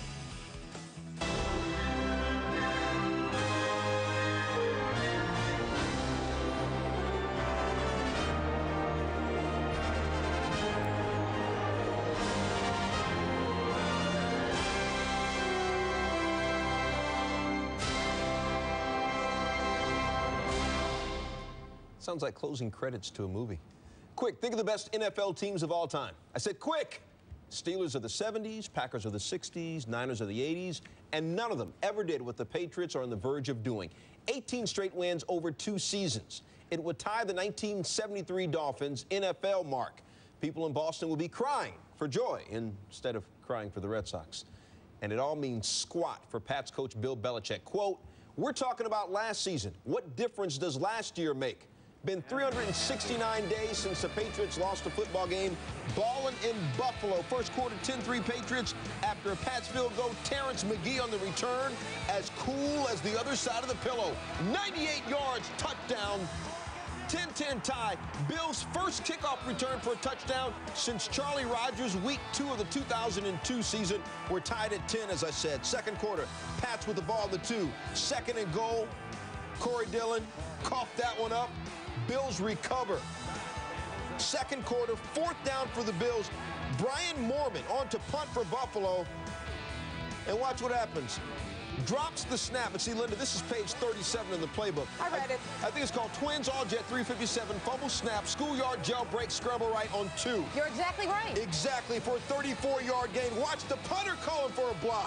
[SPEAKER 5] Sounds like closing credits to a movie. Quick, think of the best N F L teams of all time. I said quick! Steelers of the seventies, Packers of the sixties, Niners of the eighties, and none of them ever did what the Patriots are on the verge of doing. eighteen straight wins over two seasons. It would tie the nineteen seventy-three Dolphins N F L mark. People in Boston will be crying for joy instead of crying for the Red Sox. And it all means squat for Pats coach Bill Belichick. Quote, we're talking about last season. What difference does last year make? Been three hundred sixty-nine days since the Patriots lost a football game. Ballin' in Buffalo. First quarter, ten three Patriots. After a Pats field goal, Terrence McGee on the return. As cool as the other side of the pillow. ninety-eight yards, touchdown. ten ten tie. Bills' first kickoff return for a touchdown since Charlie Rogers' week two of the two thousand two season. We're tied at ten, as I said. Second quarter, Pats with the ball, the two. Second and goal. Corey Dillon coughed that one up. Bills recover. Second quarter, fourth down for the Bills. Brian Mormon on to punt for Buffalo. And watch what happens. Drops the snap. And see, Linda, this is page thirty-seven in the playbook.
[SPEAKER 27] I read it.
[SPEAKER 5] I, I think it's called Twins All Jet three fifty-seven. Fumble snap, schoolyard jailbreak, scramble right on two.
[SPEAKER 27] You're exactly right.
[SPEAKER 5] Exactly, for a thirty-four yard gain. Watch the punter calling for a block.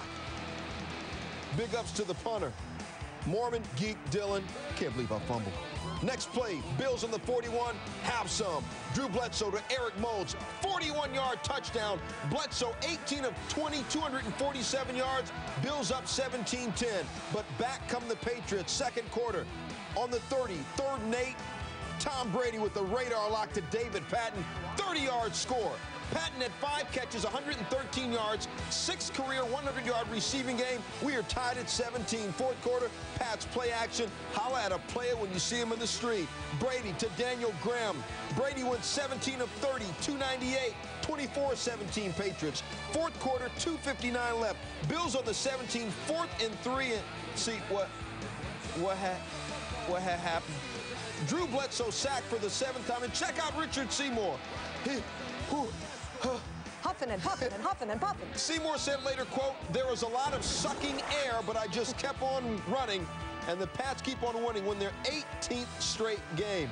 [SPEAKER 5] Big ups to the punter. Mormon, Geek, Dillon. Can't believe I fumbled. Next play, Bills on the forty-one, have some. Drew Bledsoe to Eric Moulds, forty-one yard touchdown. Bledsoe, eighteen of twenty, two hundred forty-seven yards. Bills up seventeen ten. But back come the Patriots, second quarter. On the thirty, third and eight. Tom Brady with the radar lock to David Patton, thirty yard score. Patton at five catches, one hundred thirteen yards, sixth career one hundred yard receiving game. We are tied at seventeen. Fourth quarter, Pats play action. Holla at a player when you see him in the street. Brady to Daniel Graham. Brady went seventeen of thirty, two ninety-eight, twenty-four seventeen Patriots. Fourth quarter, two fifty-nine left. Bills on the seventeen, fourth and three. And see what, what had, what had happened? Drew Bledsoe sacked for the seventh time. And check out Richard Seymour. He, who,
[SPEAKER 27] Huffing and puffing and huffing and puffing.
[SPEAKER 5] Seymour said later, quote, there was a lot of sucking air, but I just kept on running, and the Pats keep on winning, win their eighteenth straight game.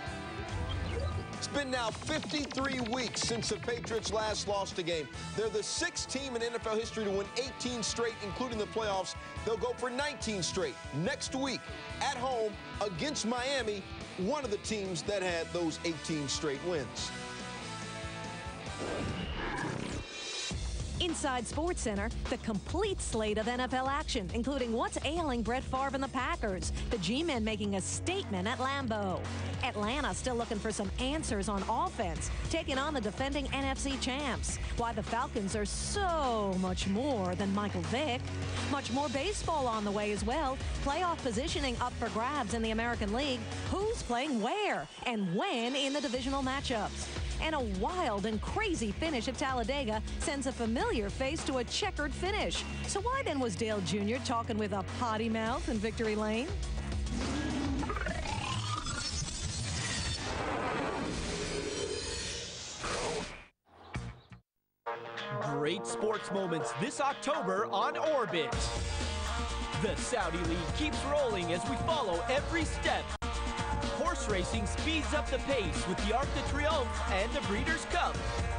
[SPEAKER 5] It's been now fifty-three weeks since the Patriots last lost a game. They're the sixth team in N F L history to win eighteen straight, including the playoffs. They'll go for nineteen straight next week at home against Miami, one of the teams that had those eighteen straight wins.
[SPEAKER 27] Inside SportsCenter, the complete slate of N F L action, including what's ailing Brett Favre and the Packers, the G-men making a statement at Lambeau, Atlanta still looking for some answers on offense, taking on the defending N F C champs, why the Falcons are so much more than Michael Vick, much more baseball on the way as well, playoff positioning up for grabs in the American League, who's playing where and when in the divisional matchups. And a wild and crazy finish at Talladega sends a familiar face to a checkered finish. So why then was Dale Junior talking with a potty mouth in Victory Lane?
[SPEAKER 23] Great sports moments this October on Orbit. The Saudi League keeps rolling as we follow every step. Horse racing speeds up the pace with the Arc de Triomphe and the Breeders' Cup.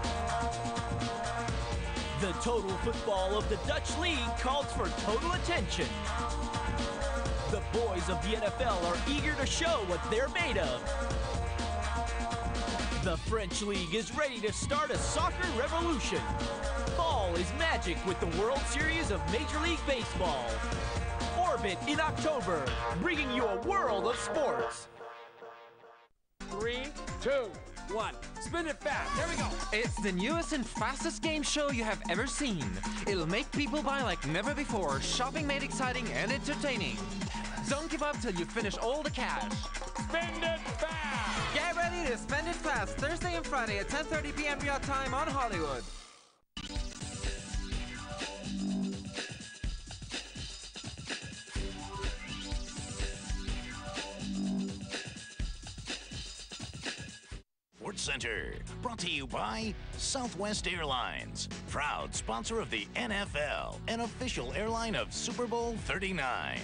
[SPEAKER 23] The total football of the Dutch League calls for total attention. The boys of the N F L are eager to show what they're made of. The French League is ready to start a soccer revolution. fall is magic with the World Series of Major League Baseball. Orbit in October, bringing you a world of sports.
[SPEAKER 7] Three, two, one. Spin it fast. There we go.
[SPEAKER 8] It's the newest and fastest game show you have ever seen. It'll make people buy like never before. Shopping made exciting and entertaining. Don't give up till you finish all the cash.
[SPEAKER 7] Spend it fast.
[SPEAKER 8] Get ready to spend it fast. Thursday and Friday at ten thirty p m real time on Hollywood.
[SPEAKER 9] SportsCenter, brought to you by Southwest Airlines, proud sponsor of the N F L, an official airline of Super Bowl thirty-nine.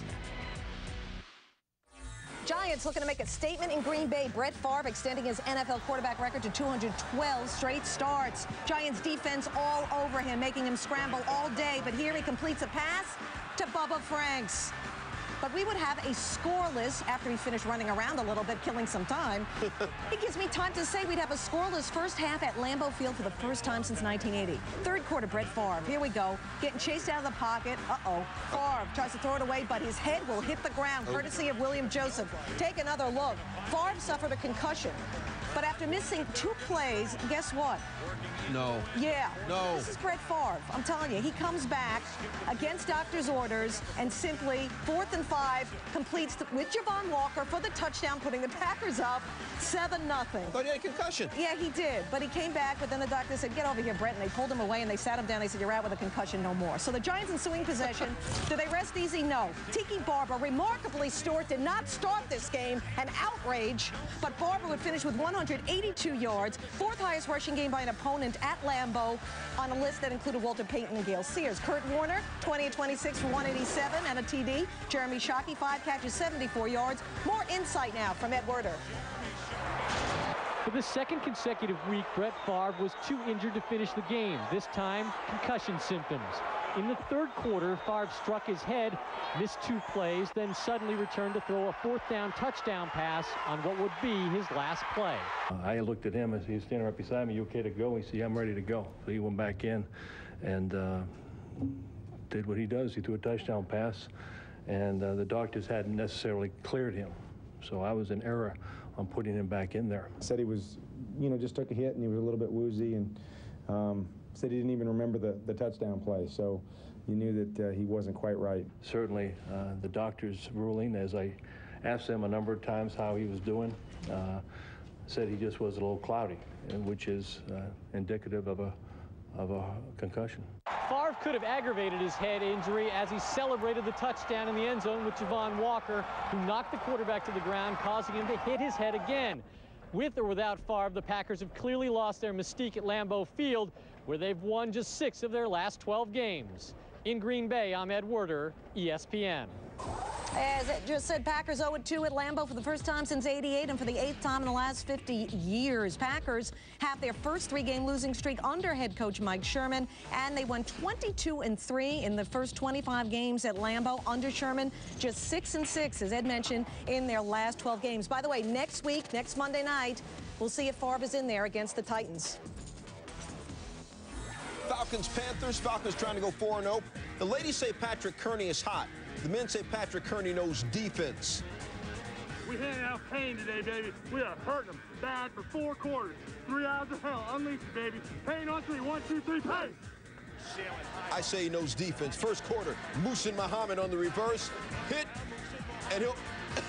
[SPEAKER 11] Giants looking to make a statement in Green Bay. Brett Favre extending his N F L quarterback record to two hundred twelve straight starts. Giants defense all over him, making him scramble all day. But here he completes a pass to Bubba Franks. But we would have a scoreless, after he finished running around a little bit, killing some time. It gives me time to say we'd have a scoreless first half at Lambeau Field for the first time since nineteen eighty. Third quarter, Brett Favre. Here we go. Getting chased out of the pocket. Uh-oh. Favre tries to throw it away, but his head will hit the ground, courtesy of William Joseph. Take another look. Favre suffered a concussion. But after missing two plays, guess what?
[SPEAKER 5] No.
[SPEAKER 11] Yeah.
[SPEAKER 5] No.
[SPEAKER 11] This is Brett Favre. I'm telling you, he comes back against doctor's orders and simply, fourth and five, completes the, with Javon Walker for the touchdown, putting the Packers up seven nothing.
[SPEAKER 5] I thought he had a concussion.
[SPEAKER 11] Yeah, he did. But he came back, but then the doctor said, get over here, Brett. And they pulled him away, and they sat him down. They said, you're out with a concussion, no more. So the Giants ensuing possession. Do they rest easy? No. Tiki Barber, remarkably, Stewart did not start this game. An outrage. But Barber would finish with one hundred eighty-two yards, fourth highest rushing game by an opponent at Lambeau, on a list that included Walter Payton and Gale Sears. Kurt Warner, twenty and twenty-six for one eighty-seven and a T D. Jeremy Shockey, five catches, seventy-four yards. More insight now from Ed Werder.
[SPEAKER 12] For the second consecutive week, Brett Favre was too injured to finish the game. This time, concussion symptoms. In the third quarter, Favre struck his head, missed two plays, then suddenly returned to throw a fourth down touchdown pass on what would be his last play.
[SPEAKER 13] Uh, I looked at him as he was standing right beside me. You okay to go? He said, I'm ready to go. So he went back in and uh, did what he does. He threw a touchdown pass, and uh, the doctors hadn't necessarily cleared him. So I was in error on putting him back in there.
[SPEAKER 15] Said he was, you know, just took a hit and he was a little bit woozy, and um, said he didn't even remember the, the touchdown play. So you knew that uh, he wasn't quite right.
[SPEAKER 13] Certainly, uh, the doctor's ruling, as I asked him a number of times how he was doing, uh, said he just was a little cloudy, which is uh, indicative of a, of a concussion.
[SPEAKER 12] Favre could have aggravated his head injury as he celebrated the touchdown in the end zone with Javon Walker, who knocked the quarterback to the ground, causing him to hit his head again. With or without Favre, the Packers have clearly lost their mystique at Lambeau Field, where they've won just six of their last twelve games. In Green Bay, I'm Ed Werder, E S P N.
[SPEAKER 11] As it just said, Packers oh and two at Lambeau for the first time since eighty-eight and for the eighth time in the last fifty years. Packers have their first three-game losing streak under head coach Mike Sherman, and they won twenty-two and three in the first twenty-five games at Lambeau under Sherman. Just six and six, as Ed mentioned, in their last twelve games. By the way, next week, next Monday night, we'll see if Favre is in there against the Titans.
[SPEAKER 5] Falcons, Panthers. Falcons trying to go four and oh. The ladies say Patrick Kearney is hot. The men say Patrick Kearney knows defense.
[SPEAKER 28] We handing out pain today, baby. We are hurting them bad for four quarters. Three hours of hell. Unleash it, baby. Pain on three. One, two, three, pain.
[SPEAKER 5] I say he knows defense. First quarter, Musin Muhammad on the reverse. Hit, and he'll...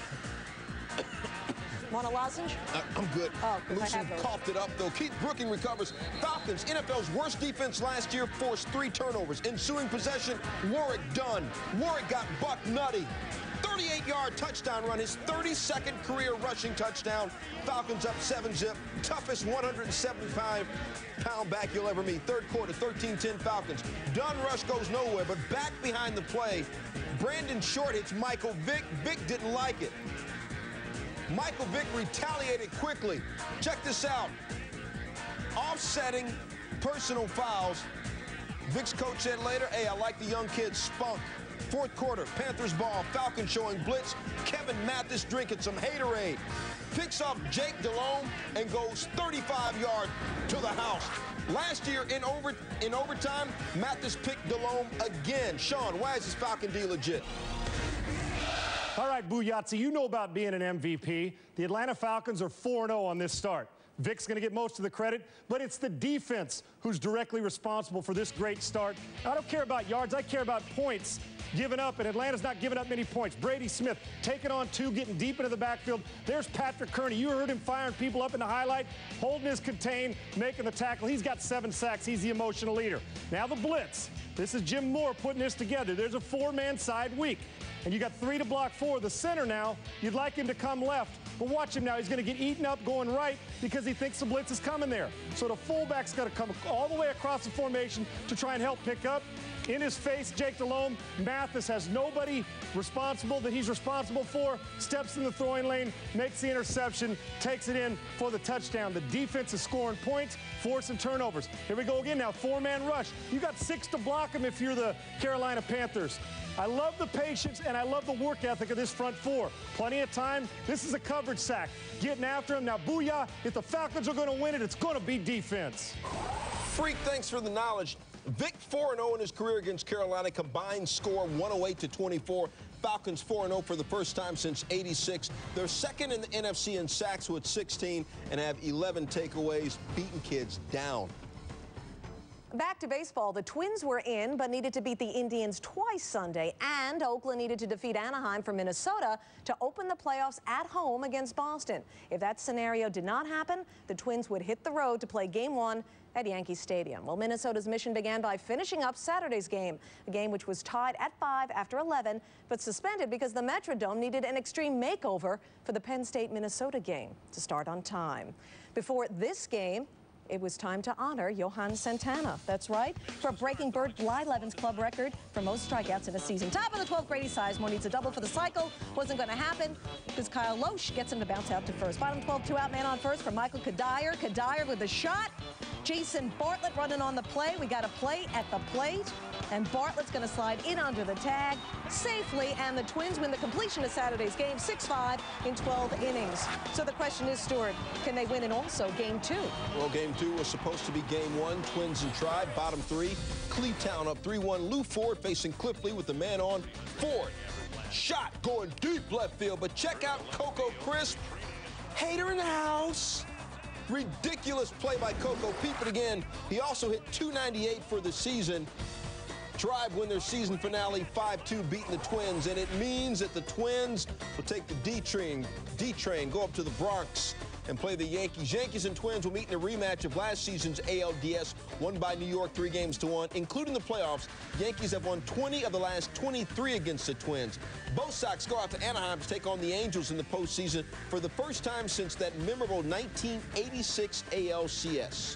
[SPEAKER 11] Want a lozenge?
[SPEAKER 5] Uh, I'm good.
[SPEAKER 11] Oh,
[SPEAKER 5] Musin coughed it up, though. Keith Brooking recovers. Falcons, N F L's worst defense last year, forced three turnovers. Ensuing possession, Warwick done. Warwick got buck nutty. thirty-eight yard touchdown run, his thirty-second career rushing touchdown. Falcons up seven zip. Toughest one hundred seventy-five pound back you'll ever meet. Third quarter, thirteen ten Falcons. Dunn rush goes nowhere, but back behind the play, Brandon Short hits Michael Vick. Vick didn't like it. Michael Vick retaliated quickly. Check this out. Offsetting personal fouls. Vick's coach said later, hey, I like the young kid's spunk. Fourth quarter, Panthers ball, Falcons showing blitz. Kevin Mathis drinking some haterade. Picks up Jake Delhomme and goes thirty-five yards to the house. Last year in over in overtime, Mathis picked Delhomme again. Sean, why is this Falcon D legit?
[SPEAKER 1] All right, Booyatsi, you know about being an M V P. The Atlanta Falcons are four and oh on this start. Vic's going to get most of the credit, but it's the defense who's directly responsible for this great start. I don't care about yards. I care about points given up, and Atlanta's not giving up many points. Brady Smith taking on two, getting deep into the backfield. There's Patrick Kearney. You heard him firing people up in the highlight. Holden is contained, making the tackle. He's got seven sacks. He's the emotional leader. Now the blitz. This is Jim Moore putting this together. There's a four-man side weak, and you got three to block four. The center now, you'd like him to come left. But watch him now. He's going to get eaten up going right because he thinks the blitz is coming there. So the fullback's got to come all the way across the formation to try and help pick up. In his face, Jake Delhomme. Mathis has nobody responsible that he's responsible for. Steps in the throwing lane, makes the interception, takes it in for the touchdown. The defense is scoring points, forcing turnovers. Here we go again now, four-man rush. You got six to block him if you're the Carolina Panthers. I love the patience and I love the work ethic of this front four. Plenty of time. This is a coverage sack. Getting after him. Now, booyah, if the Falcons are going to win it, it's going to be defense.
[SPEAKER 5] Freak, thanks for the knowledge. Vic four and oh in his career against Carolina. Combined score one oh eight to twenty-four. Falcons four and oh for the first time since eighty-six. They're second in the N F C in sacks with sixteen and have eleven takeaways, beating kids down.
[SPEAKER 11] Back to baseball. The Twins were in, but needed to beat the Indians twice Sunday, and Oakland needed to defeat Anaheim for Minnesota to open the playoffs at home against Boston. If that scenario did not happen, the Twins would hit the road to play Game one at Yankee Stadium. Well, Minnesota's mission began by finishing up Saturday's game, a game which was tied at five after eleven, but suspended because the Metrodome needed an extreme makeover for the Penn State-Minnesota game to start on time. Before this game, it was time to honor Johan Santana. That's right, for breaking Bert Blyleven's club record for most strikeouts in a season. Top of the twelfth, Grady Sizemore needs a double for the cycle. Wasn't going to happen because Kyle Loesch gets him to bounce out to first. Bottom twelve, two-out man on first for Michael Kadire. Kadire with a shot. Jason Bartlett running on the play. We got a play at the plate, and Bartlett's going to slide in under the tag safely, and the Twins win the completion of Saturday's game, six five in twelve innings. So the question is, Stuart, can they win in also game two?
[SPEAKER 5] Well, game two was supposed to be game one. Twins and Tribe, bottom three. Cleatown up three one. Lou Ford facing Cliff Lee with the man on. Ford, shot going deep left field, but check out Coco Crisp. Hater in the house. Ridiculous play by Coco. Peep it again. He also hit two ninety-eight for the season. Tribe win their season finale five two, beating the Twins, and it means that the Twins will take the D-train, D-train, go up to the Bronx and play the Yankees. Yankees and Twins will meet in a rematch of last season's A L D S, won by New York three games to one, including the playoffs. Yankees have won twenty of the last twenty-three against the Twins. Both Sox go out to Anaheim to take on the Angels in the postseason for the first time since that memorable nineteen eighty-six A L C S.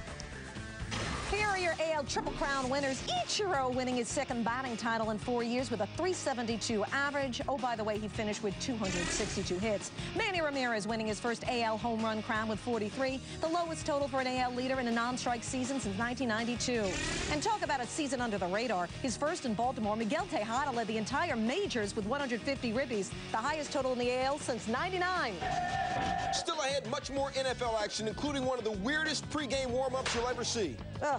[SPEAKER 11] Here are your A L Triple Crown winners. Ichiro winning his second batting title in four years with a three seventy-two average. Oh, by the way, he finished with two hundred sixty-two hits. Manny Ramirez winning his first A L home run crown with forty-three, the lowest total for an A L leader in a non-strike season since nineteen ninety-two. And talk about a season under the radar. His first in Baltimore, Miguel Tejada led the entire majors with one hundred fifty ribbies, the highest total in the A L since ninety-nine.
[SPEAKER 5] Still ahead, much more N F L action, including one of the weirdest pregame warm-ups you'll ever see.
[SPEAKER 11] Ugh.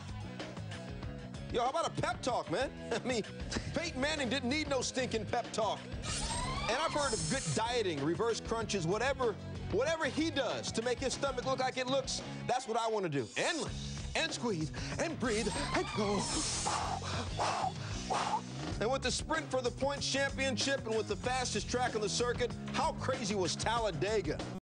[SPEAKER 5] Yo, how about a pep talk, man? I mean, Peyton Manning didn't need no stinking pep talk. And I've heard of good dieting, reverse crunches, whatever, whatever he does to make his stomach look like it looks, that's what I want to do. And lift, and squeeze, and breathe, and go. And with the sprint for the points championship and with the fastest track on the circuit, how crazy was Talladega?